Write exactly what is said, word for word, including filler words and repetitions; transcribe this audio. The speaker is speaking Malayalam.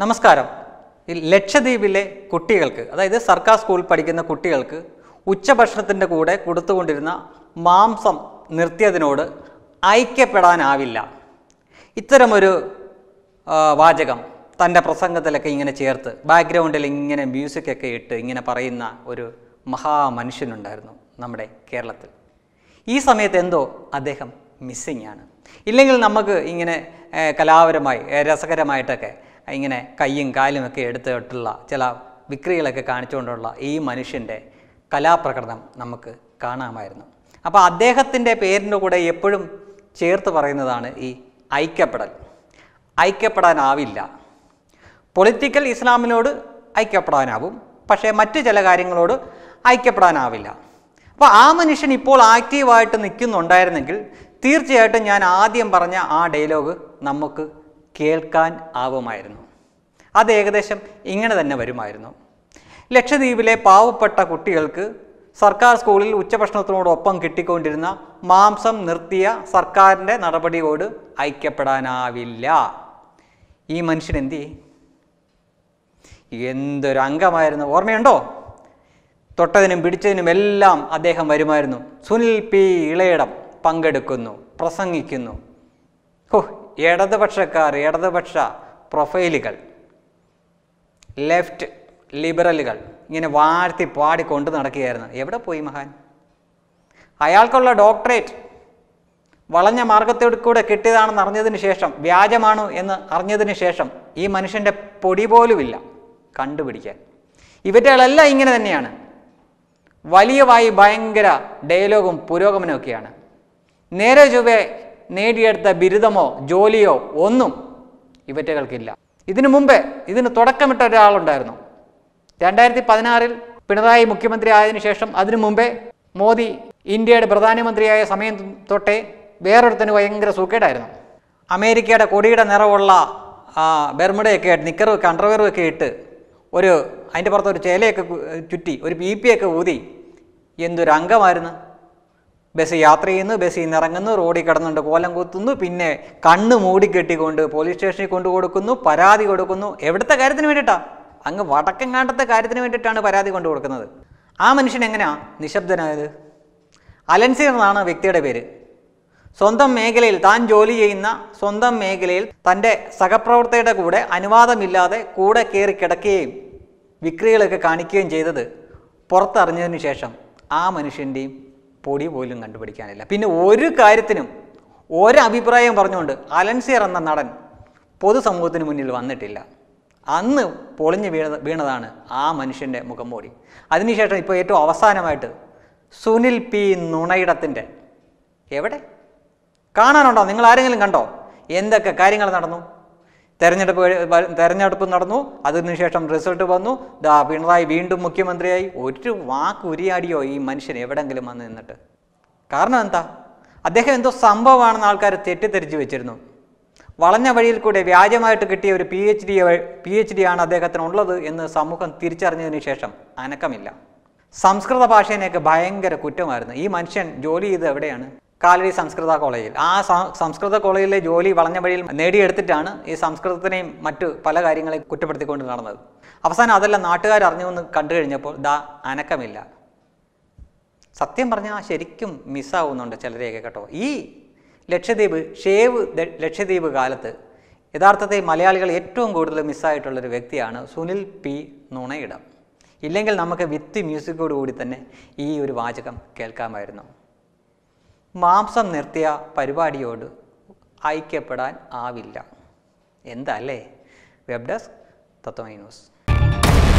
നമസ്കാരം. ഈ ലക്ഷദ്വീപിലെ കുട്ടികൾക്ക്, അതായത് സർക്കാർ സ്കൂളിൽ പഠിക്കുന്ന കുട്ടികൾക്ക് ഉച്ചഭക്ഷണത്തിൻ്റെ കൂടെ കൊടുത്തുകൊണ്ടിരുന്ന മാംസം നിർത്തിയതിനോട് ഐക്യപ്പെടാനാവില്ല. ഇത്തരമൊരു വാചകം തൻ്റെ പ്രസംഗത്തിലൊക്കെ ഇങ്ങനെ ചേർത്ത് ബാക്ക്ഗ്രൗണ്ടിൽ ഇങ്ങനെ മ്യൂസിക്കൊക്കെ ഇട്ട് ഇങ്ങനെ പറയുന്ന ഒരു മഹാമനുഷ്യനുണ്ടായിരുന്നു നമ്മുടെ കേരളത്തിൽ. ഈ സമയത്ത് എന്തോ അദ്ദേഹം മിസ്സിങ് ആണ്. ഇല്ലെങ്കിൽ നമുക്ക് ഇങ്ങനെ കലാപരമായി രസകരമായിട്ടൊക്കെ ഇങ്ങനെ കയ്യും കാലും ഒക്കെ എടുത്തിട്ടുള്ള ചില വിക്രികളൊക്കെ കാണിച്ചുകൊണ്ടുള്ള ഈ മനുഷ്യൻ്റെ കലാപ്രകടനം നമുക്ക് കാണാമായിരുന്നു. അപ്പോൾ അദ്ദേഹത്തിൻ്റെ പേരിൻ്റെ കൂടെ എപ്പോഴും ചേർത്ത് പറയുന്നതാണ് ഈ ഐക്യപ്പെടൽ. ഐക്യപ്പെടാനാവില്ല. പൊളിറ്റിക്കൽ ഇസ്ലാമിനോട് ഐക്യപ്പെടാനാവും, പക്ഷേ മറ്റു ചില കാര്യങ്ങളോട് ഐക്യപ്പെടാനാവില്ല. അപ്പോൾ ആ മനുഷ്യൻ ഇപ്പോൾ ആക്റ്റീവായിട്ട് നിൽക്കുന്നുണ്ടായിരുന്നെങ്കിൽ തീർച്ചയായിട്ടും ഞാൻ ആദ്യം പറഞ്ഞ ആ ഡയലോഗ് നമുക്ക് കേൾക്കാൻ ആവുമായിരുന്നു. അത് ഏകദേശം ഇങ്ങനെ തന്നെ വരുമായിരുന്നു. ലക്ഷദ്വീപിലെ പാവപ്പെട്ട കുട്ടികൾക്ക് സർക്കാർ സ്കൂളിൽ ഉച്ചഭക്ഷണത്തിനോടൊപ്പം കിട്ടിക്കൊണ്ടിരുന്ന മാംസം നിർത്തിയ സർക്കാരിൻ്റെ നടപടിയോട് ഐക്യപ്പെടാനാവില്ല. ഈ മനുഷ്യൻ എന്ത് ചെയ്യും? എന്തൊരു അംഗമായിരുന്നു, ഓർമ്മയുണ്ടോ? തൊട്ടതിനും പിടിച്ചതിനും എല്ലാം അദ്ദേഹം വരുമായിരുന്നു. സുനിൽ പി ഇളയിടം പങ്കെടുക്കുന്നു, പ്രസംഗിക്കുന്നു. ഓ, ഇടതുപക്ഷക്കാർ, ഇടതുപക്ഷ പ്രൊഫൈലുകൾ, ലെഫ്റ്റ് ലിബറലുകൾ ഇങ്ങനെ വാഴ്ത്തി പാടി കൊണ്ടു നടക്കുകയായിരുന്നു. എവിടെ പോയി മഹാൻ? അയാൾക്കുള്ള ഡോക്ടറേറ്റ് വളഞ്ഞ മാർഗത്തോട് കൂടെ കിട്ടിയതാണെന്ന് അറിഞ്ഞതിന് ശേഷം, വ്യാജമാണോ എന്ന് അറിഞ്ഞതിന് ശേഷം ഈ മനുഷ്യൻ്റെ പൊടി പോലുമില്ല കണ്ടുപിടിക്കാൻ. ഇവറ്റകളെല്ലാം ഇങ്ങനെ തന്നെയാണ്. വലിയ വായി ഭയങ്കര ഡയലോഗും പുരോഗമനവും ഒക്കെയാണ്. നേരെ ചൊവ്വേ നേടിയെടുത്ത ബിരുദമോ ജോലിയോ ഒന്നും ഇവറ്റകൾക്കില്ല. ഇതിനു മുമ്പേ ഇതിന് തുടക്കമിട്ട ഒരാളുണ്ടായിരുന്നു. രണ്ടായിരത്തി പതിനാറിൽ പിണറായി മുഖ്യമന്ത്രി ആയതിനു ശേഷം, അതിനു മുമ്പേ മോദി ഇന്ത്യയുടെ പ്രധാനമന്ത്രിയായ സമയം തൊട്ടേ വേറൊരുത്തന് ഭയങ്കര സൂക്കേടായിരുന്നു. അമേരിക്കയുടെ കൊടിയുടെ നിറവുള്ള ബെർമുടയൊക്കെ ആയിട്ട് നിക്കറും അണ്ടർവെയറും ഒക്കെ ഇട്ട് ഒരു അതിൻ്റെ പുറത്ത് ഒരു ചേലയൊക്കെ ചുറ്റി ഒരു പി പി ഒക്കെ ഊതി എന്തൊരു അംഗമായിരുന്നു. ബസ് യാത്ര ചെയ്യുന്നു, ബസ്സിൽ നിന്ന് ഇറങ്ങുന്നു, റോഡിൽ കിടന്നുകൊണ്ട് കോലം കുത്തുന്നു, പിന്നെ കണ്ണ് മൂടിക്കെട്ടിക്കൊണ്ട് പോലീസ് സ്റ്റേഷനിൽ കൊണ്ടു കൊടുക്കുന്നു, പരാതി കൊടുക്കുന്നു. എവിടുത്തെ കാര്യത്തിന് വേണ്ടിയിട്ടാണ്? അങ്ങ് വടക്കങ്ങാണ്ടത്തെ കാര്യത്തിന് വേണ്ടിയിട്ടാണ് പരാതി കൊണ്ടു കൊടുക്കുന്നത്. ആ മനുഷ്യൻ എങ്ങനെയാണ് നിശബ്ദനായത്? അലൻസിയർ എന്നാണ് വ്യക്തിയുടെ പേര്. സ്വന്തം മേഖലയിൽ താൻ ജോലി ചെയ്യുന്ന സ്വന്തം മേഖലയിൽ തൻ്റെ സഹപ്രവർത്തകരുടെ കൂടെ അനുവാദമില്ലാതെ കൂടെ കയറി കിടക്കുകയും വിക്രികളൊക്കെ കാണിക്കുകയും ചെയ്തത് പുറത്തറിഞ്ഞതിന് ശേഷം ആ മനുഷ്യൻ്റെയും പൊടി പോലും കണ്ടുപിടിക്കാനില്ല. പിന്നെ ഒരു കാര്യത്തിനും ഒരഭിപ്രായം പറഞ്ഞുകൊണ്ട് അലൻസിയർ എന്ന നടൻ പൊതുസമൂഹത്തിന് മുന്നിൽ വന്നിട്ടില്ല. അന്ന് പൊളിഞ്ഞ് വീണ വീണതാണ് ആ മനുഷ്യൻ്റെ മുഖംമൂടി. അതിനുശേഷം ഇപ്പോൾ ഏറ്റവും അവസാനമായിട്ട് സുനിൽ പി നുണയിടത്തിൻ്റെ എവിടെ കാണാനുണ്ടോ? നിങ്ങൾ ആരെങ്കിലും കണ്ടോ? എന്തൊക്കെ കാര്യങ്ങൾ നടന്നു? തെരഞ്ഞെടുപ്പ് തെരഞ്ഞെടുപ്പ് നടന്നു, അതിനുശേഷം റിസൾട്ട് വന്നു, ദാ പിണറായി വീണ്ടും മുഖ്യമന്ത്രിയായി. ഒരു വാക്ക് ഉരിയാടിയോ ഈ മനുഷ്യൻ എവിടെങ്കിലും വന്ന് നിന്നിട്ട്? കാരണം എന്താ? അദ്ദേഹം എന്തോ സംഭവമാണെന്ന് ആൾക്കാർ തെറ്റിദ്ധരിച്ച് വെച്ചിരുന്നു. വളഞ്ഞ വഴിയിൽ കൂടെ വ്യാജമായിട്ട് കിട്ടിയ ഒരു P H D P H D ആണ് അദ്ദേഹത്തിനുള്ളത് എന്ന് സമൂഹം തിരിച്ചറിഞ്ഞതിന് ശേഷം അനക്കമില്ല. സംസ്കൃത ഭാഷേനെയൊക്കെ ഭയങ്കര കുറ്റമായിരുന്നു. ഈ മനുഷ്യൻ ജോലി ചെയ്ത് എവിടെയാണ്? കാലടി സംസ്കൃത കോളേജിൽ. ആ സംസ്കൃത കോളേജിലെ ജോലി വളഞ്ഞ വഴിയിൽ നേടിയെടുത്തിട്ടാണ് ഈ സംസ്കൃതത്തിനെയും മറ്റു പല കാര്യങ്ങളെയും കുറ്റപ്പെടുത്തിക്കൊണ്ട് നടന്നത്. അവസാനം അതെല്ലാം നാട്ടുകാർ അറിഞ്ഞു എന്ന് കണ്ടു കഴിഞ്ഞപ്പോൾ ദാ അനക്കമില്ല. സത്യം പറഞ്ഞാൽ ശരിക്കും മിസ്സാവുന്നുണ്ട് ചിലരെയൊക്കെ കേട്ടോ. ഈ ലക്ഷദ്വീപ് ഷേവ് ലക്ഷദ്വീപ് കാലത്ത് യഥാർത്ഥത്തിൽ മലയാളികൾ ഏറ്റവും കൂടുതൽ മിസ്സായിട്ടുള്ളൊരു വ്യക്തിയാണ് സുനിൽ പി നുണയിടം. ഇല്ലെങ്കിൽ നമുക്ക് വിത്ത് മ്യൂസിക്കോട് കൂടി തന്നെ ഈ ഒരു വാചകം കേൾക്കാമായിരുന്നു. മാംസം നിർത്തിയ പരിപാടിയോട് ഐക്യപ്പെടാൻ ആവില്ല. എന്താ അല്ലേ? Web desk Tatwamayi news.